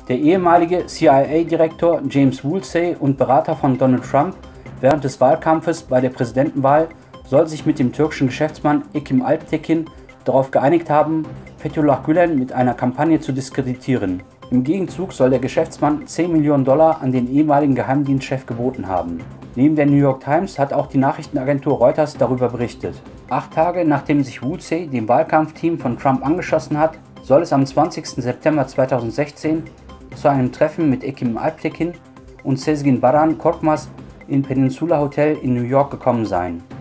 Der ehemalige CIA-Direktor James Woolsey und Berater von Donald Trump während des Wahlkampfes bei der Präsidentenwahl soll sich mit dem türkischen Geschäftsmann Ekim Alptekin darauf geeinigt haben, Fethullah Gülen mit einer Kampagne zu diskreditieren. Im Gegenzug soll der Geschäftsmann 10 Millionen Dollar an den ehemaligen Geheimdienstchef geboten haben. Neben der New York Times hat auch die Nachrichtenagentur Reuters darüber berichtet. 8 Tage nachdem sich Woolsey dem Wahlkampfteam von Trump angeschlossen hat, soll es am 20. September 2016 zu einem Treffen mit Ekim Alptekin und Sezgin Baran Korkmaz im Peninsula Hotel in New York gekommen sein.